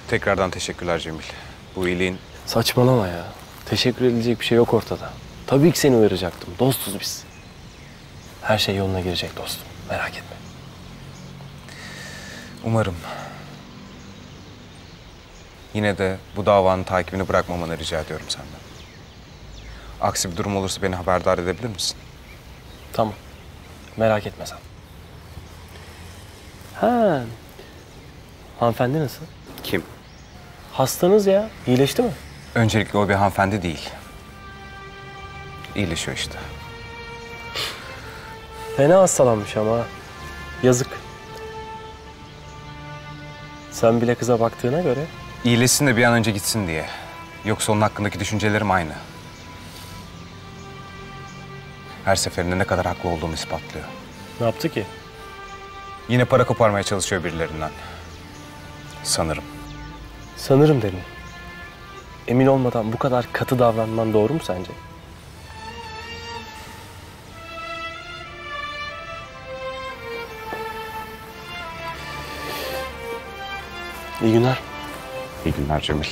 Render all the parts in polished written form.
Tekrardan teşekkürler Cemil. Bu iyiliğin... Saçmalama ya. Teşekkür edilecek bir şey yok ortada. Tabii ki seni uyaracaktım. Dostuz biz. Her şey yoluna girecek dostum. Merak etme. Umarım. Yine de bu davanın takibini bırakmamanı rica ediyorum senden. Aksi bir durum olursa beni haberdar edebilir misin? Tamam. Merak etme sen. Ha. Hanımefendi nasıl? Kim? Hastanız ya. İyileşti mi? Öncelikle o bir hanımefendi değil. İyileşiyor işte. Fena hastalanmış ama. Yazık. Sen bile kıza baktığına göre. İyileşsin de bir an önce gitsin diye. Yoksa onun hakkındaki düşüncelerim aynı. Her seferinde ne kadar haklı olduğumu ispatlıyor. Ne yaptı ki? Yine para koparmaya çalışıyor birilerinden. Sanırım. Sanırım dedim. Emin olmadan bu kadar katı davranman doğru mu sence? İyi günler. İyi günler Cemil.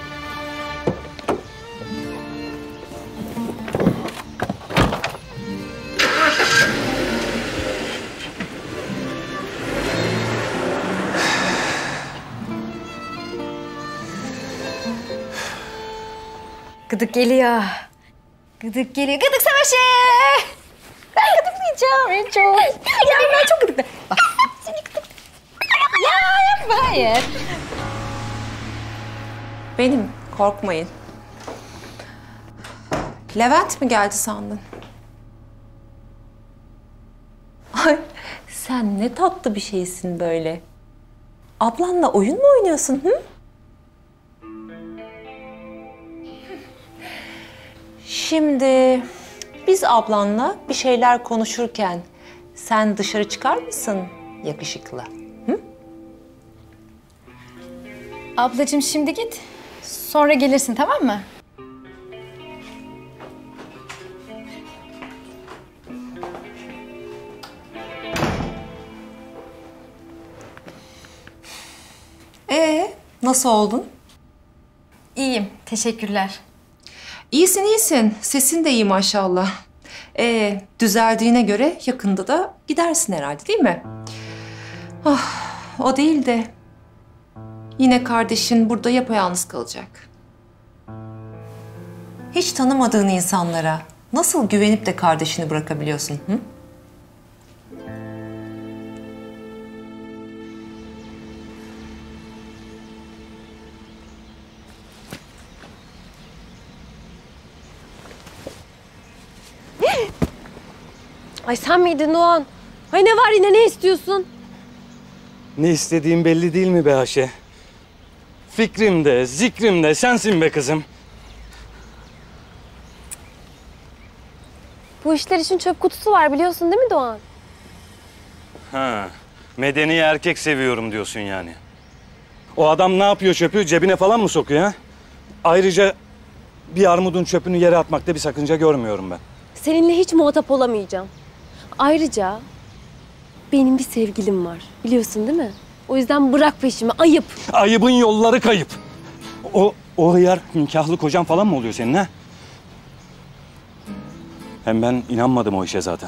Gıdık geliyor. Gıdık geliyor. Gıdık savaşı! Ben gıdıklayacağım en çok. Ya ben çok gıdıklı. Bak seni gıdık. Ya yapma hayır. Benim, korkmayın. Levent mi geldi sandın? Ay, sen ne tatlı bir şeysin böyle. Ablanla oyun mu oynuyorsun, hı? Şimdi biz ablanla bir şeyler konuşurken sen dışarı çıkar mısın yakışıklı? Hı? Ablacığım şimdi git. Sonra gelirsin tamam mı? Nasıl oldun? İyiyim. Teşekkürler. İyisin, iyisin. Sesin de iyi maşallah. Düzeldiğine göre yakında da gidersin herhalde değil mi? Ah, o değil de yine kardeşin burada yapayalnız kalacak. Hiç tanımadığın insanlara nasıl güvenip de kardeşini bırakabiliyorsun? Hı? Ay sen miydin Doğan? Ay ne var yine, ne istiyorsun? Ne istediğim belli değil mi be Ayşe? Fikrimde, zikrimde sensin be kızım. Bu işler için çöp kutusu var biliyorsun değil mi Doğan? Ha, medeni erkek seviyorum diyorsun yani. O adam ne yapıyor, çöpü cebine falan mı sokuyor ha? Ayrıca bir armudun çöpünü yere atmakta bir sakınca görmüyorum ben. Seninle hiç muhatap olamayacağım. Ayrıca benim bir sevgilim var biliyorsun değil mi? O yüzden bırak peşimi, ayıp. Ayıbın yolları kayıp. O hıyar nikahlı kocan falan mı oluyor senin ha? Hem ben inanmadım o işe zaten.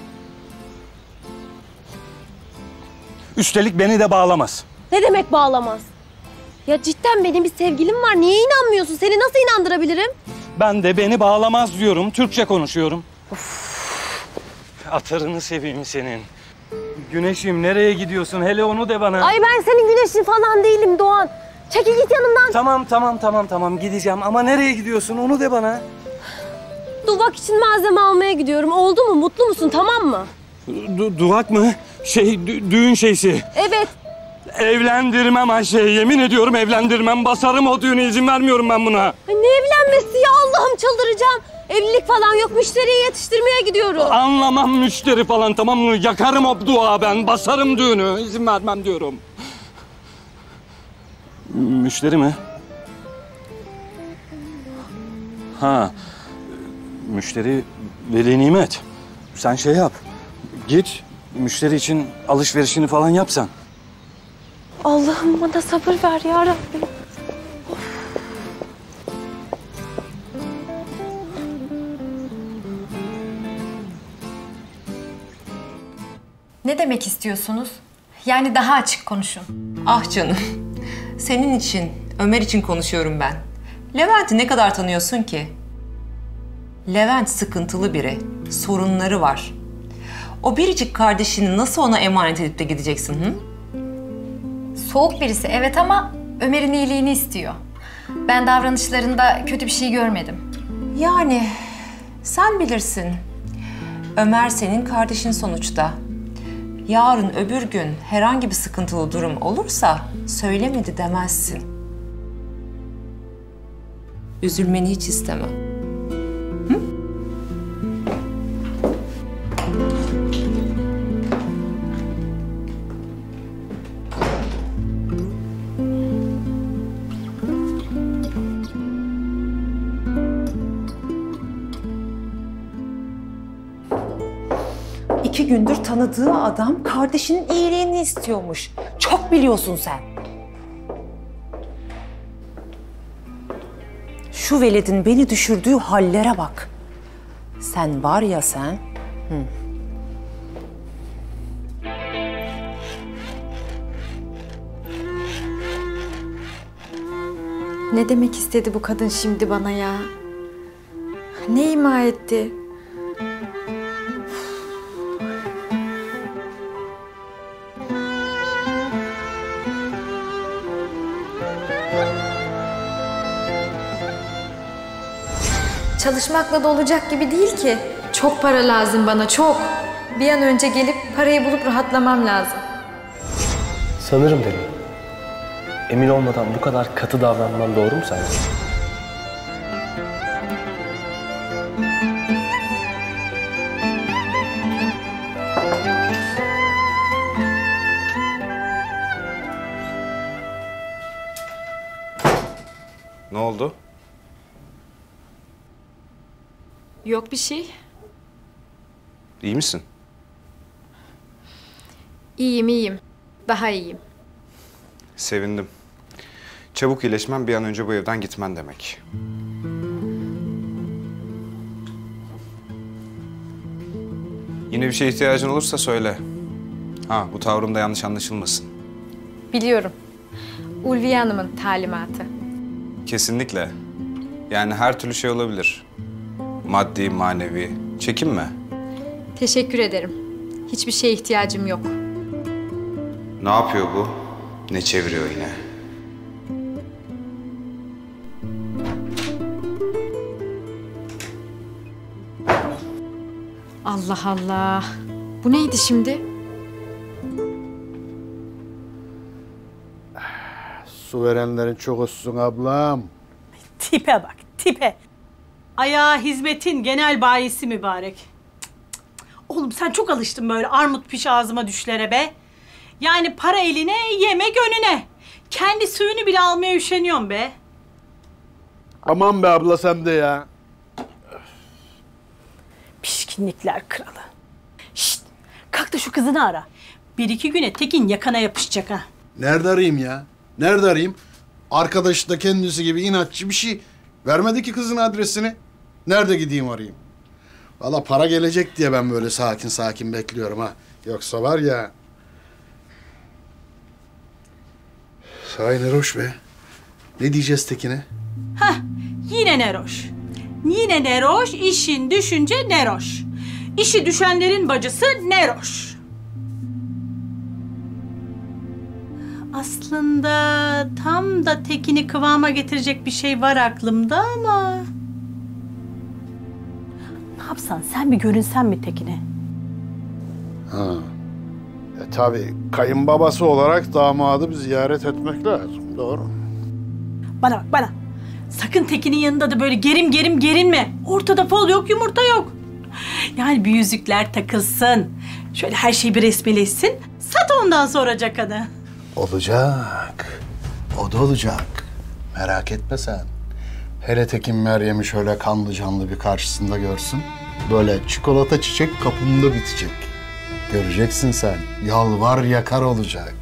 Üstelik beni de bağlamaz. Ne demek bağlamaz? Ya cidden benim bir sevgilim var. Niye inanmıyorsun? Seni nasıl inandırabilirim? Ben de beni bağlamaz diyorum. Türkçe konuşuyorum. Of. Atarını seveyim senin. Güneşim nereye gidiyorsun? Hele onu de bana. Ay ben senin güneşin falan değilim Doğan. Çekil git yanımdan. Tamam gideceğim ama nereye gidiyorsun? Onu de bana. Duvak için malzeme almaya gidiyorum. Oldu mu? Mutlu musun? Tamam mı? Duvak mı? Düğün şeysi. Evet. Evlendirmem Ayşe. Yemin ediyorum evlendirmem. Basarım o düğüne, izin vermiyorum ben buna. Ay ne evlenmesi ya, Allah'ım çıldıracağım. Evlilik falan yok, müşteriyi yetiştirmeye gidiyorum. Anlamam müşteri falan, tamam mı? Yakarım o dua ben. Basarım düğünü. İzin vermem diyorum. Müşteri mi? Ha. Müşteri veli nimet. Sen şey yap. Git müşteri için alışverişini falan yap sen. Allah'ım bana sabır ver ya Rabbim. Ne demek istiyorsunuz? Yani daha açık konuşun. Ah canım. Senin için, Ömer için konuşuyorum ben. Levent'i ne kadar tanıyorsun ki? Levent sıkıntılı biri. Sorunları var. O biricik kardeşini nasıl ona emanet edip de gideceksin hı? Soğuk birisi evet ama Ömer'in iyiliğini istiyor. Ben davranışlarında kötü bir şey görmedim. Yani sen bilirsin. Ömer senin kardeşin sonuçta. Yarın öbür gün herhangi bir sıkıntılı durum olursa söylemedi demezsin. Üzülmeni hiç istemem. Hı? İki gündür tanıdığı adam kardeşinin iyiliğini istiyormuş. Çok biliyorsun sen. Şu veledin beni düşürdüğü hallere bak. Sen var ya sen. Hı. Ne demek istedi bu kadın şimdi bana ya? Ne ima etti? Çalışmakla da olacak gibi değil ki. Çok para lazım bana, çok. Bir an önce gelip parayı bulup rahatlamam lazım. Sanırım dedim. Emin olmadan bu kadar katı davranman doğru mu sence? Ne oldu? Yok bir şey. İyi misin? İyiyim, iyiyim. Daha iyiyim. Sevindim. Çabuk iyileşmen bir an önce bu evden gitmen demek. Yine bir şeye ihtiyacın olursa söyle. Ha, bu tavrım da yanlış anlaşılmasın. Biliyorum. Ulviye Hanım'ın talimatı. Kesinlikle. Yani her türlü şey olabilir. Maddi, manevi. Çekinme. Teşekkür ederim. Hiçbir şeye ihtiyacım yok. Ne yapıyor bu? Ne çeviriyor yine? Allah Allah. Bu neydi şimdi? Su verenlerin çok olsun ablam. Tipe bak, tipe. Ayağa hizmetin genel bayisi mübarek. Cık, cık, cık. Oğlum sen çok alıştın böyle armut piş ağzıma düşlere be. Yani para eline, yemek önüne. Kendi suyunu bile almaya üşeniyorsun be. Aman be abla sen de ya. Pişkinlikler kralı. Şşt, kalk da şu kızını ara. Bir iki güne Tekin yakana yapışacak ha. Nerede arayayım ya? Nerede arayayım? Arkadaşı da kendisi gibi inatçı bir şey. Vermedi ki kızın adresini. Nerede gideyim arayayım? Valla para gelecek diye ben böyle sakin sakin bekliyorum ha. Yoksa var ya... Sahi Neroş be. Ne diyeceğiz Tekin'e? Hah, yine Neroş. Yine Neroş, işin düşünce Neroş. İşi düşenlerin bacısı Neroş. Aslında tam da Tekin'i kıvama getirecek bir şey var aklımda ama... Ne yapsan, sen bir görünsen mi Tekin'e? Ha. Tabii kayınbabası olarak damadı bir ziyaret etmek lazım. Doğru. Bana bak, bana. Sakın Tekin'in yanında da böyle gerim gerinme. Ortada fol yok, yumurta yok. Yani bir yüzükler takılsın. Şöyle her şey bir resmileşsin. Sat ondan sonra cakanı. Olacak. O da olacak. Merak etme sen. Hele Tekin Meryem'i şöyle kanlı canlı bir karşısında görsün. Böyle çikolata çiçek kapında bitecek. Göreceksin sen. Yalvar yakar olacak.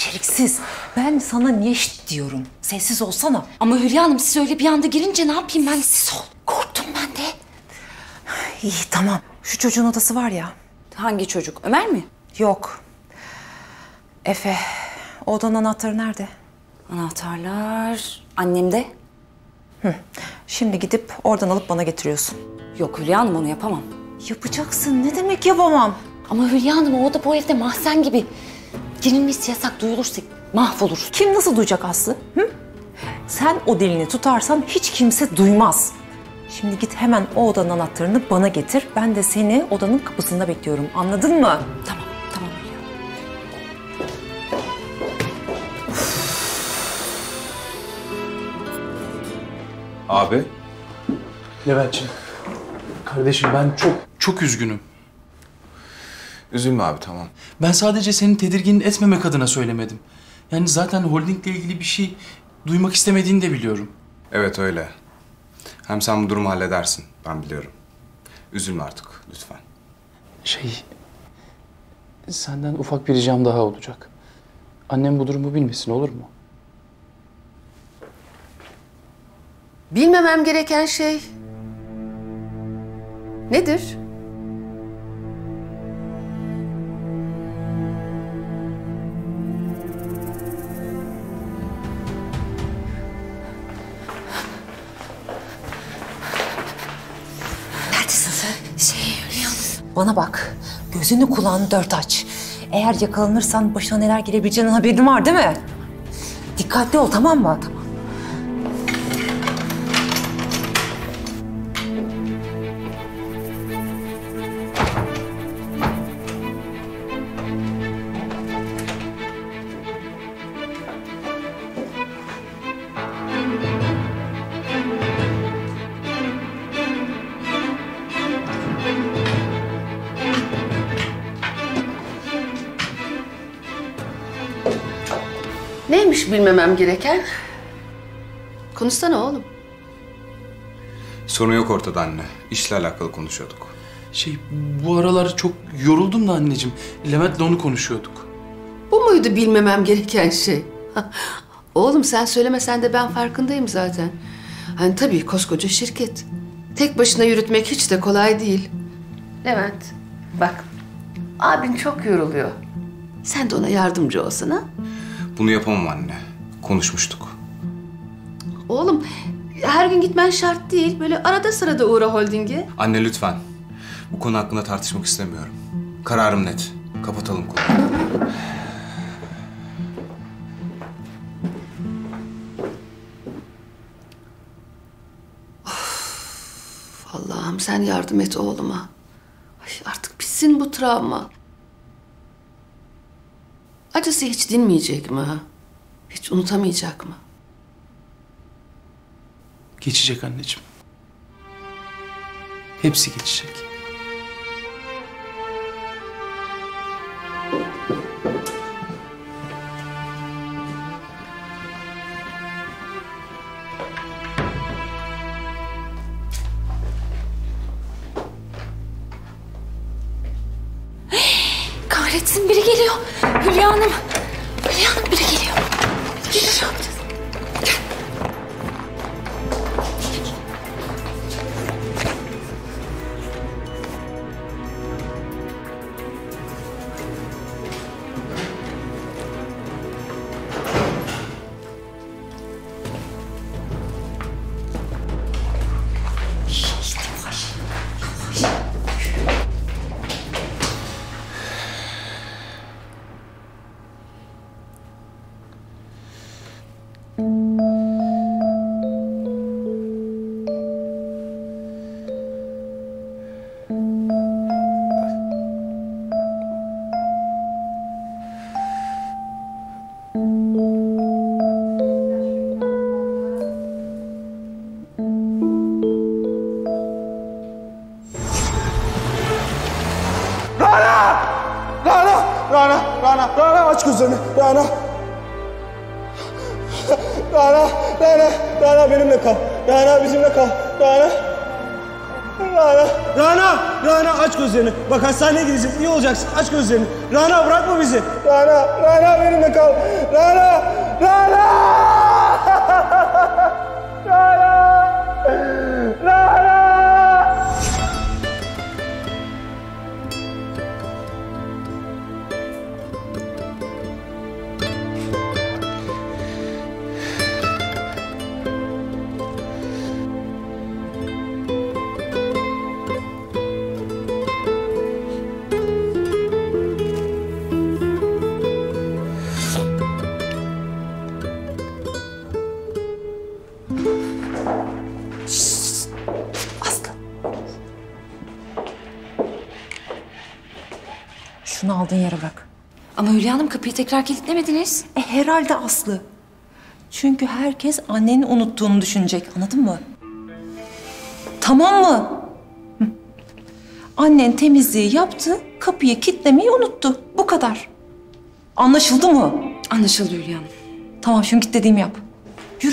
beceriksiz. Ben sana niye şşt diyorum? Sessiz olsana. Ama Hülya Hanım siz öyle bir anda girince ne yapayım ben? Siz ol. Korktum ben de. İyi tamam. Şu çocuğun odası var ya. Hangi çocuk? Ömer mi? Yok. Efe. O odanın anahtarı nerede? Anahtarlar annemde. Şimdi gidip oradan alıp bana getiriyorsun. Yok Hülya Hanım onu yapamam. Yapacaksın. Ne demek yapamam? Ama Hülya Hanım o oda bu evde mahzen gibi. Girilmesi yasak, duyulursa mahvolur. Kim nasıl duyacak Aslı? Hı? Sen o dilini tutarsan hiç kimse duymaz. Şimdi git hemen o odanın anahtarını bana getir. Ben de seni odanın kapısında bekliyorum. Anladın mı? Tamam, tamam Hülya. Abi. Leventciğim, kardeşim ben çok üzgünüm. Üzülme abi, tamam. Ben sadece seni tedirgin etmemek adına söylemedim. Yani zaten holdingle ilgili bir şey duymak istemediğini de biliyorum. Evet öyle. Hem sen bu durumu halledersin. Ben biliyorum. Üzülme artık lütfen. Senden ufak bir ricam daha olacak. Annem bu durumu bilmesin, olur mu? Bilmemem gereken şey nedir? Neredesin sen? Bana bak. Gözünü kulağını dört aç. Eğer yakalanırsan başına neler gelebileceğinden haberin var değil mi? Dikkatli ol, tamam mı? Tamam. Neymiş bilmemem gereken? Konuşsana oğlum. Sorun yok ortada anne. İşle alakalı konuşuyorduk. Bu aralar çok yoruldum da anneciğim. Levent'le onu konuşuyorduk. Bu muydu bilmemem gereken şey? Oğlum sen söylemesen de ben farkındayım zaten. Hani tabii koskoca şirket. Tek başına yürütmek hiç de kolay değil. Levent, bak abin çok yoruluyor. Sen de ona yardımcı olsana. Bunu yapamam anne. Konuşmuştuk. Oğlum her gün gitmen şart değil. Böyle arada sırada uğra holdinge. Anne lütfen. Bu konu hakkında tartışmak istemiyorum. Kararım net. Kapatalım konuyu. Allah'ım sen yardım et oğluma. Ay, artık bitsin bu travma. Acısı hiç dinmeyecek mi ha? Hiç unutamayacak mı? Geçecek anneciğim. Hepsi geçecek. Kahretsin biri geliyor. Hülya Hanım. Hülya Hanım biri geliyor. Biri geliyor. Ne yapacağız? Gel. Rana aç gözlerini. Rana benimle kal. Rana bizimle kal. Rana. Rana aç gözlerini. Bak hastaneye gideceğiz. İyi olacaksın. Aç gözlerini. Rana bırakma bizi. Rana benimle kal. Rana. Şunu aldığın yere bırak. Ama Hülya Hanım kapıyı tekrar kilitlemediniz. Herhalde Aslı. Çünkü herkes annenin unuttuğunu düşünecek. Anladın mı? Tamam mı? Hı. Annen temizliği yaptı, kapıyı kilitlemeyi unuttu. Bu kadar. Anlaşıldı mı? Anlaşıldı Hülya Hanım. Tamam, şimdi git dediğimi yap. Yürü.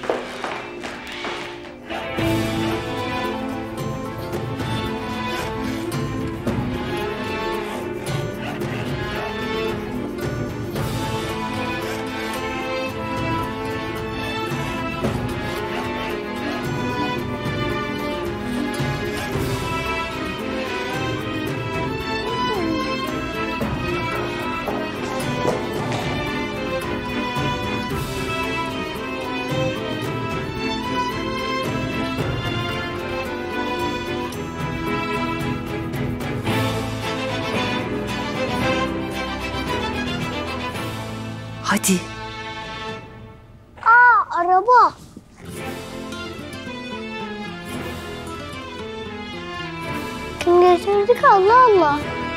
Hadi. Araba. Kim getirdi ki Allah Allah.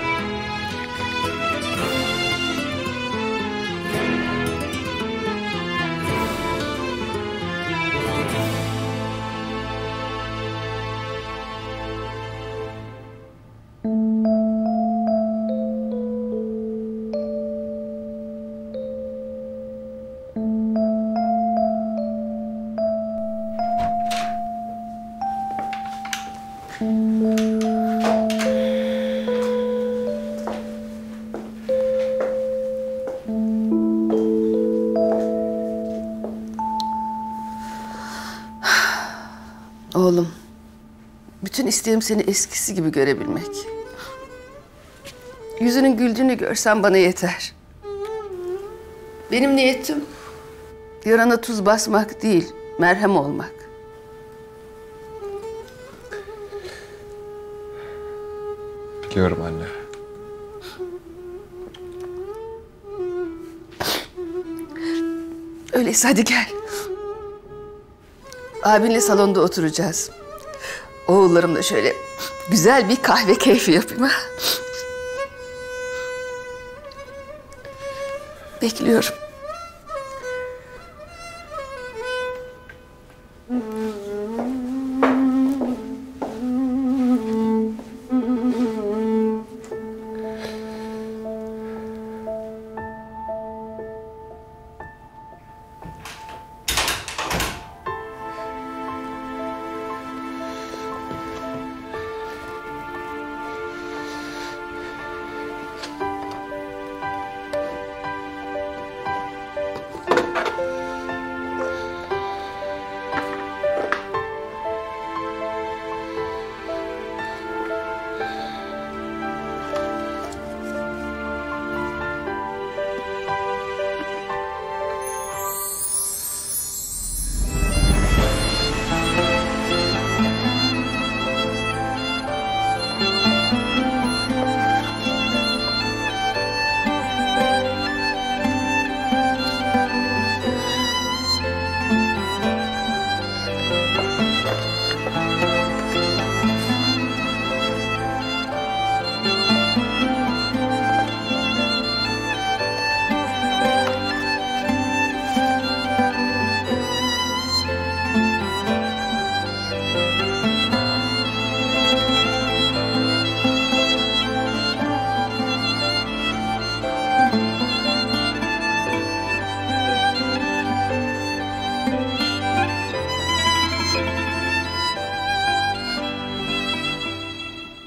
Oğlum, bütün isteğim seni eskisi gibi görebilmek. Yüzünün güldüğünü görsem bana yeter. Benim niyetim yarana tuz basmak değil, merhem olmak. Biliyorum anne. Öyleyse hadi gel. Abinle salonda oturacağız. Oğullarımla şöyle güzel bir kahve keyfi yapayım. Ha? Bekliyorum.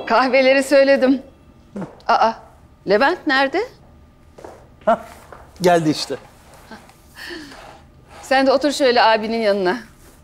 Kahveleri söyledim. Aa, Levent nerede? Geldi işte. Sen de otur şöyle abinin yanına.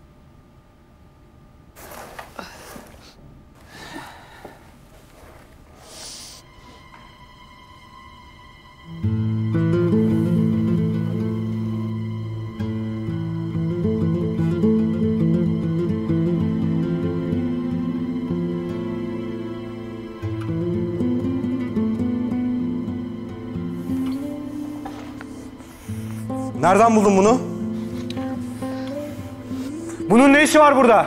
Nereden buldun bunu? Bunun ne işi var burada?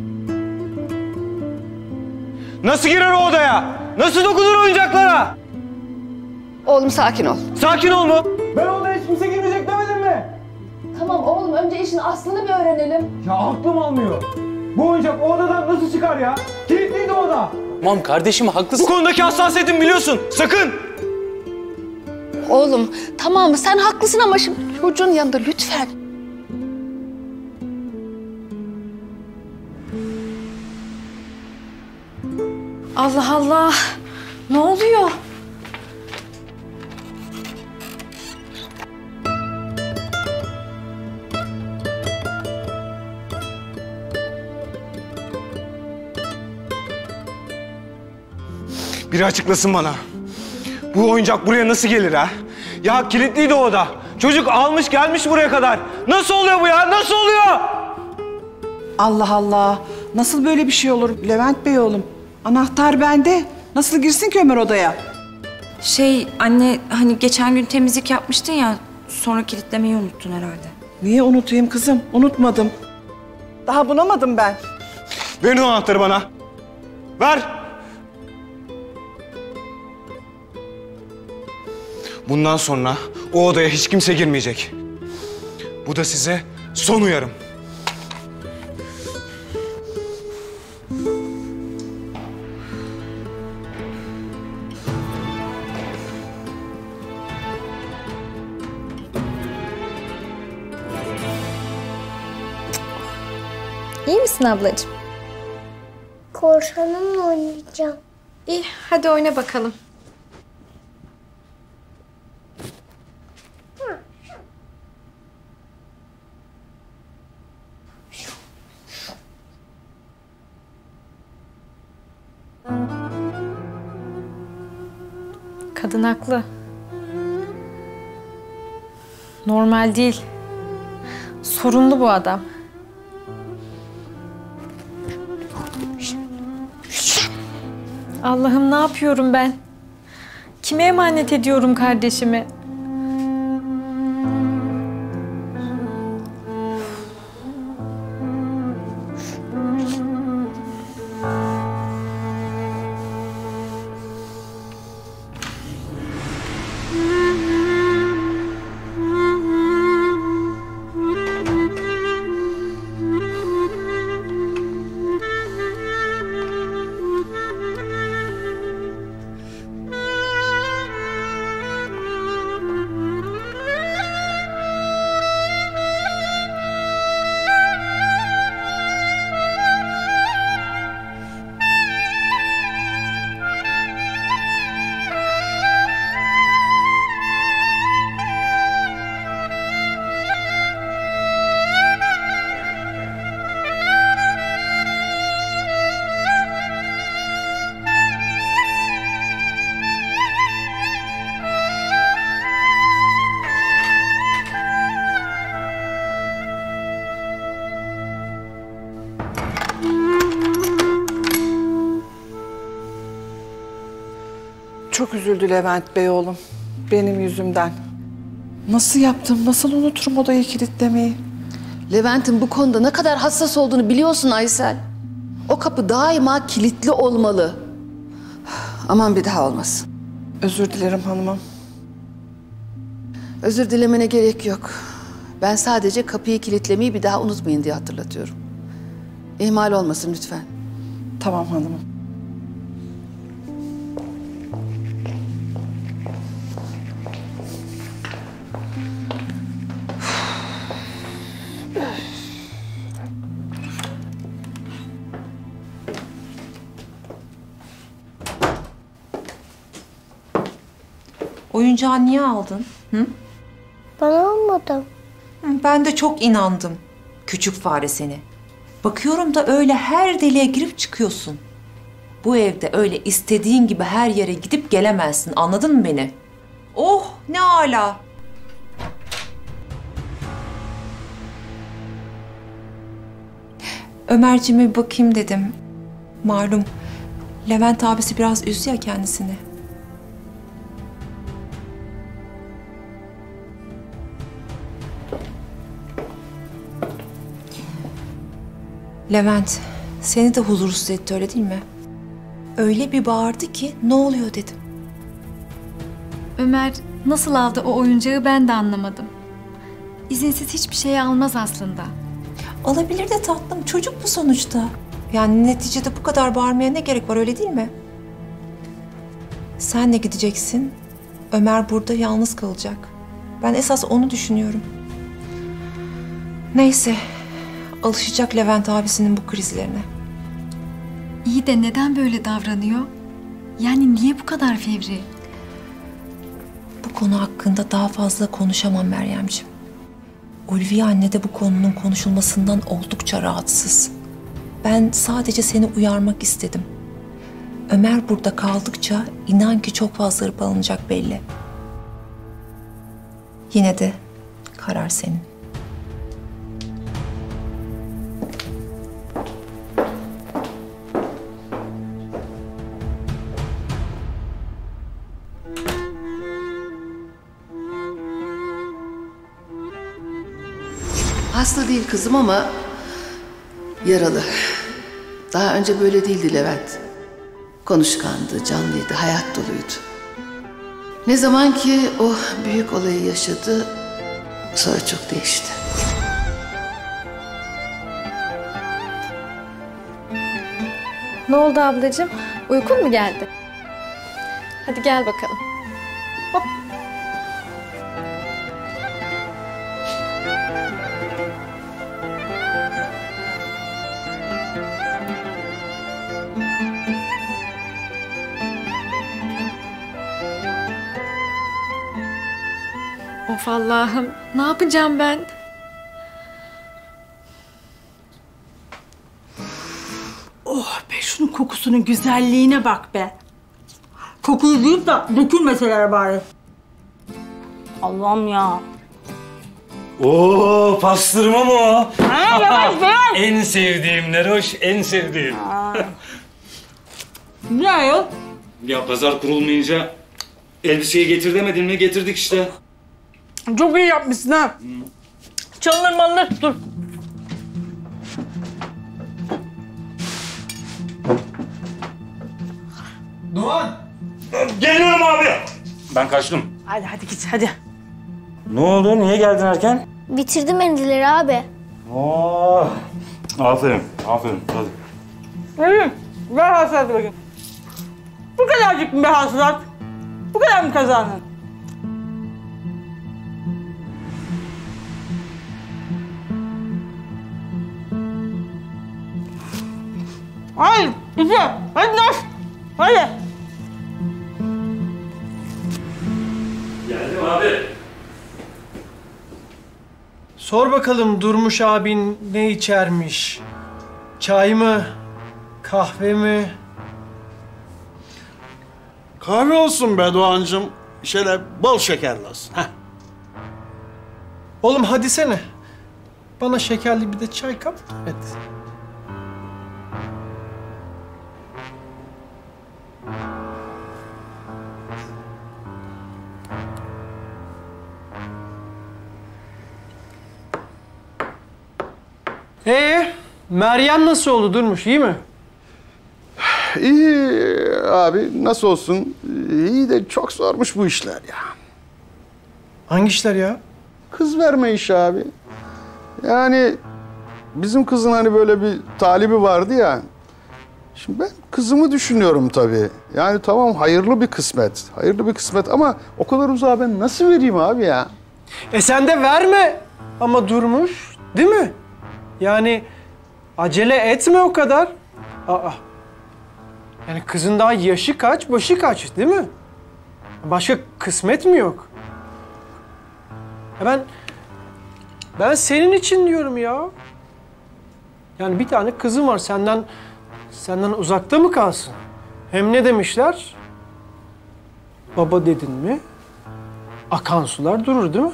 Nasıl girer o odaya? Nasıl dokunur oyuncaklara? Oğlum sakin ol. Sakin ol mu? Ben odaya hiç kimse girmeyecek demedim mi? Tamam oğlum, önce işin aslını bir öğrenelim. Ya aklım almıyor. Bu oyuncak o odadan nasıl çıkar ya? Kilitliydi oda. Tamam kardeşim haklısın. Bu konudaki hassasiyetimi biliyorsun. Sakın! Oğlum tamam sen haklısın ama şimdi çocuğun yanında lütfen. Allah Allah. Ne oluyor? Biri açıklasın bana. Bu oyuncak buraya nasıl gelir ha? Ya kilitliydi o oda. Çocuk almış gelmiş buraya kadar. Nasıl oluyor bu ya? Nasıl oluyor? Allah Allah. Nasıl böyle bir şey olur Levent Bey oğlum? Anahtar bende. Nasıl girsin ki Ömer odaya? Anne hani geçen gün temizlik yapmıştın ya, sonra kilitlemeyi unuttun herhalde. Niye unutayım kızım? Unutmadım. Daha bunamadım ben. Verin o anahtarı bana. Ver. Bundan sonra o odaya hiç kimse girmeyecek. Bu da size son uyarım. İyi misin ablacığım? Korsanımla oynayacağım. İyi, hadi oyna bakalım. Kadın haklı. Normal değil. Sorunlu bu adam. Allah'ım ne yapıyorum ben? Kime emanet ediyorum kardeşimi? Çok üzüldü Levent Bey oğlum. Benim yüzümden. Nasıl yaptım? Nasıl unuturum odayı kilitlemeyi? Levent'in bu konuda ne kadar hassas olduğunu biliyorsun Aysel. O kapı daima kilitli olmalı. Aman bir daha olmasın. Özür dilerim hanımım. Özür dilemene gerek yok. Ben sadece kapıyı kilitlemeyi bir daha unutmayın diye hatırlatıyorum. İhmal olmasın lütfen. Tamam hanımım. oyuncağı niye aldın? Hı? Ben almadım. Ben de çok inandım. Küçük fare seni. Bakıyorum da öyle her deliğe girip çıkıyorsun. Bu evde öyle istediğin gibi her yere gidip gelemezsin. Anladın mı beni? Oh ne âlâ. Ömerciğime bir bakayım dedim. Malum Levent abisi biraz üzdü ya kendisini. Levent seni de huzursuz etti öyle değil mi? Öyle bir bağırdı ki ne oluyor dedim. Ömer nasıl aldı o oyuncağı ben de anlamadım. İzinsiz hiçbir şey almaz aslında. Alabilir de tatlım, çocuk bu sonuçta. Yani neticede bu kadar bağırmaya ne gerek var öyle değil mi? Sen de gideceksin. Ömer burada yalnız kalacak. Ben esas onu düşünüyorum. Neyse, alışacak Levent abisinin bu krizlerine. İyi de neden böyle davranıyor? Yani niye bu kadar fevri? Bu konu hakkında daha fazla konuşamam Meryemciğim. Ulviye anne de bu konunun konuşulmasından oldukça rahatsız. Ben sadece seni uyarmak istedim. Ömer burada kaldıkça inan ki çok fazla hırpalanacak belli. Yine de karar senin. Hasta değil kızım ama yaralı. Daha önce böyle değildi Levent. Konuşkandı, canlıydı, hayat doluydu. Ne zaman ki o büyük olayı yaşadı, sonra çok değişti. Ne oldu ablacığım? Uykun mu geldi? Hadi gel bakalım. Hop. Of Allah'ım, ne yapacağım ben? Oh be, şunun kokusunun güzelliğine bak be. Kokuyu duyup da dökülmeseler bari. Allah'ım ya. Oo, pastırma mı o? Ha, yavaş yavaş. En sevdiğim Neroş, en sevdiğim. Ne ayol? Ya pazar kurulmayınca elbiseyi getir demedin mi? Getirdik işte. Çok iyi yapmışsın ha. Çalınır malınır, dur. Doğan! Geliyorum abi! Ben kaçtım. Hadi git hadi. Ne oldu? Niye geldin erken? Bitirdim mendilleri abi. Oo. Aferin, aferin. Hadi. Hadi, ver hasılatı bakayım. Bu kadarcık mı be hasılat? Bu kadar mı kazandın? Hayır, güzel. Hadi Naş. Hadi. Geldim abi. Sor bakalım Durmuş abin ne içermiş? Çay mı? Kahve mi? Kahve olsun be Doğancığım. Şöyle bol şekerli olsun. Heh. Oğlum hadi sene. Bana şekerli bir de çay kap. Evet. Meryem nasıl oldu Durmuş, iyi mi? İyi abi, nasıl olsun? İyi de çok zormuş bu işler ya. Hangi işler ya? Kız verme işi abi. Yani bizim kızın hani böyle bir talibi vardı ya. Şimdi ben kızımı düşünüyorum tabii. Yani tamam, hayırlı bir kısmet. Hayırlı bir kısmet ama o kadar uzağa ben nasıl vereyim abi ya? Sen de verme ama Durmuş, değil mi? Yani acele etme o kadar. Aa. Yani kızın daha yaşı kaç, başı kaç, değil mi? Başka kısmet mi yok? Ya ben senin için diyorum ya. Yani bir tane kızım var, senden uzakta mı kalsın? Hem ne demişler? Baba dedin mi akan sular durur, değil mi?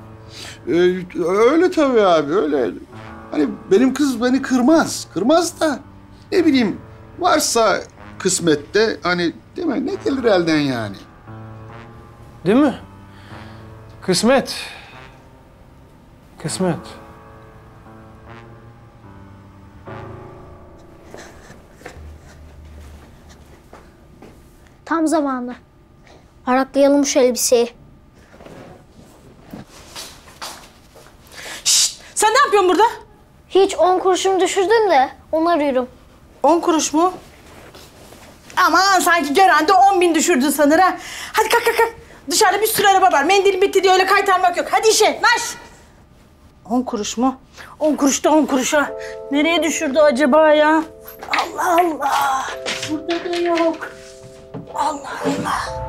Öyle tabii abi, öyle. Hani benim kız beni kırmaz. Kırmaz da ne bileyim, varsa kısmette hani, değil mi, ne gelir elden yani. Değil mi? Kısmet. Kısmet. Tam zamanı. Araklayalım şu elbiseyi. Şşt! Sen ne yapıyorsun burada? Hiç 10 kuruşumu düşürdün de onu arıyorum. 10 kuruş mu? Aman sanki gören de 10.000 düşürdün sanır ha. Hadi kalk kalk kalk. Dışarıda bir sürü araba var. Mendil bitti diye öyle kaytarmak yok. Hadi işe marş. 10 kuruş mu? 10 kuruş da 10 kuruşa. Nereye düşürdü acaba ya? Allah Allah. Burada da yok. Allah Allah.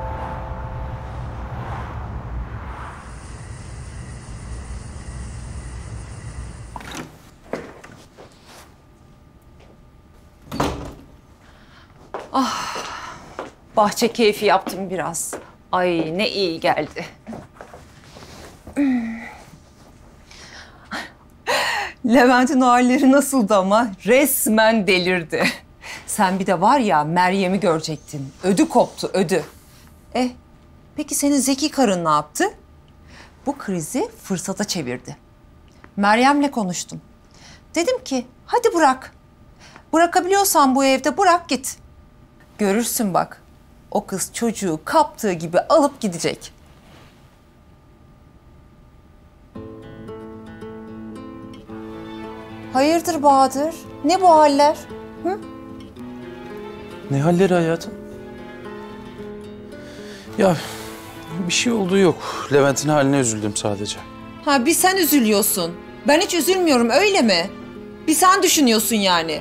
Ah, bahçe keyfi yaptım biraz. Ay ne iyi geldi. Levent'in halleri nasıldı ama? Resmen delirdi. Sen bir de var ya Meryem'i görecektin. Ödü koptu, ödü. Peki senin zeki karın ne yaptı? Bu krizi fırsata çevirdi. Meryem'le konuştum. Dedim ki hadi bırak. Bırakabiliyorsan bu evde bırak git. Görürsün bak. O kız çocuğu kaptığı gibi alıp gidecek. Hayırdır Bahadır? Ne bu haller? Hı? Ne halleri hayatım? Ya bir şey olduğu yok. Levent'in haline üzüldüm sadece. Ha bir sen üzülüyorsun. Ben hiç üzülmüyorum öyle mi? Bir sen düşünüyorsun yani.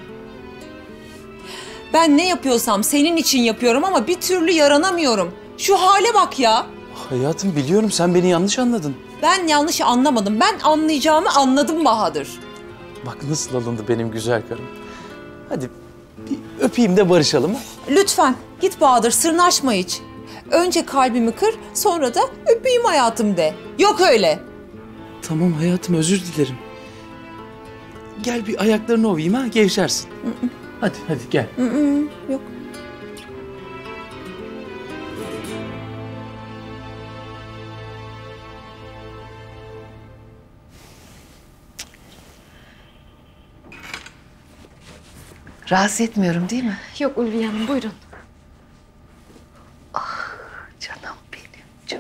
Ben ne yapıyorsam senin için yapıyorum ama bir türlü yaranamıyorum. Şu hale bak ya. Hayatım biliyorum sen beni yanlış anladın. Ben yanlış anlamadım. Ben anlayacağımı anladım Bahadır. Bak nasıl alındı benim güzel karım. Hadi bir öpeyim de barışalım ha. Lütfen git Bahadır sırnaşma hiç. Önce kalbimi kır sonra da öpeyim hayatım de. Yok öyle. Tamam hayatım özür dilerim. Gel bir ayaklarını ovayım ha gevşersin. Hadi gel. Yok. Rahatsız etmiyorum değil mi? Yok Ulviye Hanım buyurun. Ah canım benim canım.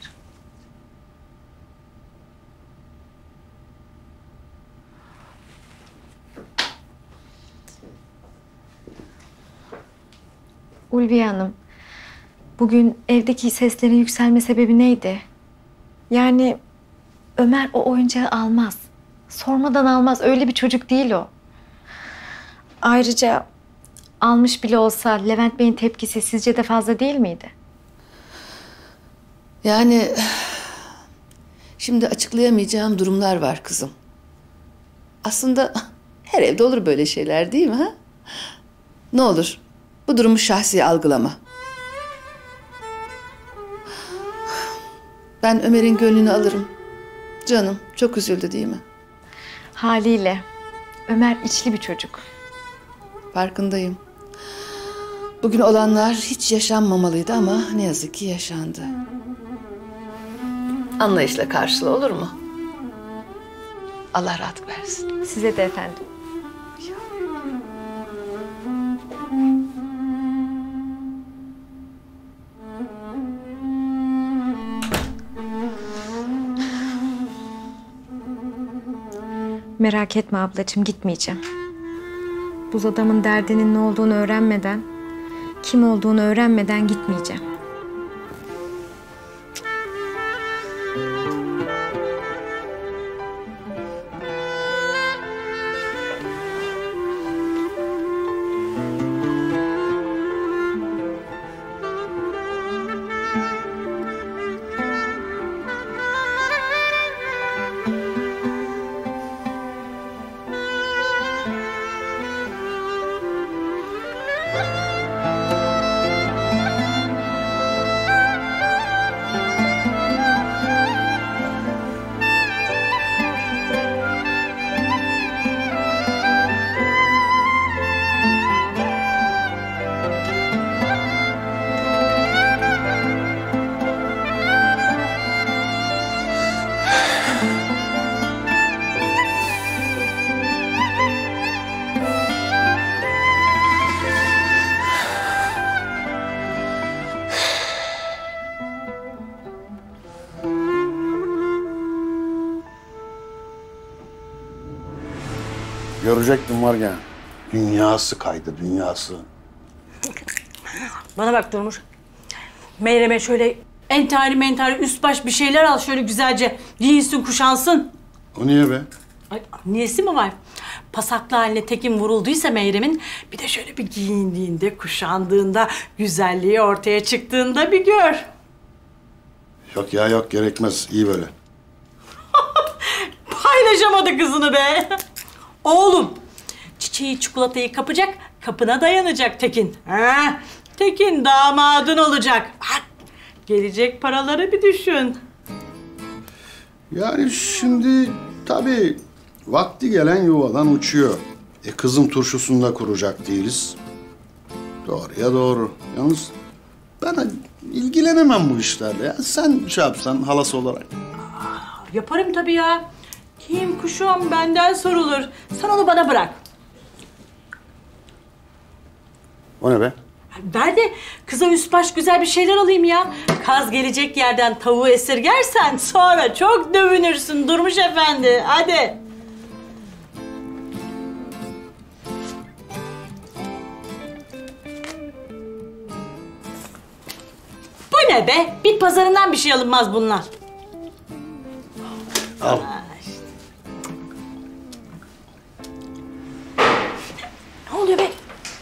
Ulviye Hanım, bugün evdeki seslerin yükselme sebebi neydi? Yani Ömer o oyuncağı almaz. Sormadan almaz. Öyle bir çocuk değil o. Ayrıca almış bile olsa Levent Bey'in tepkisi sizce de fazla değil miydi? Yani şimdi açıklayamayacağım durumlar var kızım. Aslında her evde olur böyle şeyler değil mi ha? Ne olur bu durumu şahsi algılama. Ben Ömer'in gönlünü alırım. Canım çok üzüldü değil mi? Haliyle. Ömer içli bir çocuk. Farkındayım. Bugün olanlar hiç yaşanmamalıydı ama ne yazık ki yaşandı. Anlayışla karşıla olur mu? Allah rahatlık versin. Size de efendim. Merak etme ablacığım, gitmeyeceğim. Bu adamın derdinin ne olduğunu öğrenmeden, kim olduğunu öğrenmeden gitmeyeceğim. Görecektim var ya. Dünyası kaydı, dünyası. Bana bak Durmuş. Meyrem'e şöyle entari üst baş bir şeyler al şöyle güzelce. Giyinsin kuşansın. O niye be? Ay, niyesi mi var? Pasaklı haline Tekin vurulduysa Meyrem'in bir de şöyle bir giyindiğinde, kuşandığında, güzelliği ortaya çıktığında bir gör. Yok ya yok gerekmez. İyi böyle. Paylaşamadı kızını be. Oğlum, çiçeği çikolatayı kapacak, kapına dayanacak Tekin. Ha? Tekin damadın olacak. Ha, gelecek paraları bir düşün. Yani şimdi tabii vakti gelen yuvadan uçuyor. Kızın turşusunu da kuracak değiliz. Doğruya doğru. Yalnız ben ilgilenemem bu işlerle ya. Sen şey yapsan halası olarak. Yaparım tabii ya. Kim kuşum benden sorulur. Sen onu bana bırak. O ne be? Ver de kıza üst baş güzel bir şeyler alayım ya. Kaz gelecek yerden tavuğu esirgersen sonra çok dövünürsün Durmuş Efendi. Hadi. Bu ne be? Bit pazarından bir şey alınmaz bunlar. Al. Ne oluyor be?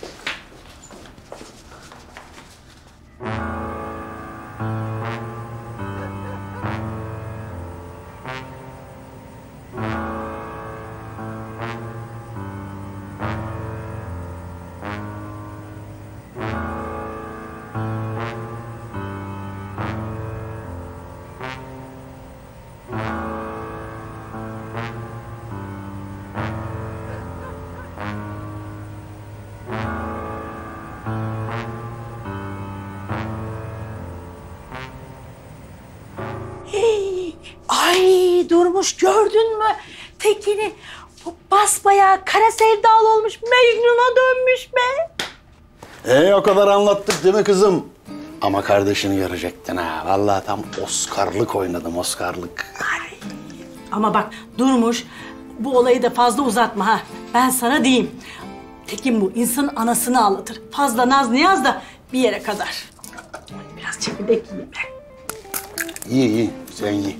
Ay Durmuş gördün mü? Tekin'i bu basbayağı kara sevdalı olmuş Mecnun'a dönmüş be. O kadar anlattık değil mi kızım? Ama kardeşini görecektin ha. Vallahi tam Oscar'lık oynadım, Oscar'lık. Ama bak Durmuş bu olayı da fazla uzatma ha. Ben sana diyeyim. Tekin bu insanın anasını ağlatır. Fazla naz niyaz da bir yere kadar. Biraz çekirdek yiyeyim ben. İyi, sen iyi.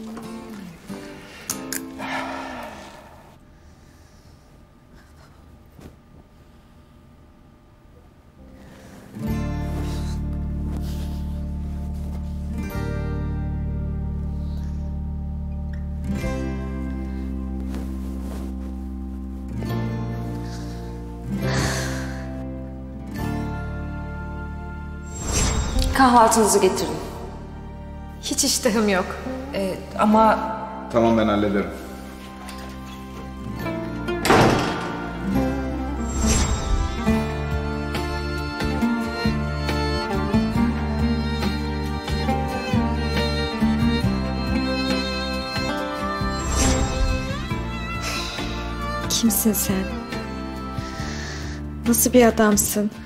Kahvaltınızı getirdim. Hiç iştahım yok. Ama Tamam ben hallederim. kimsin sen? Nasıl bir adamsın?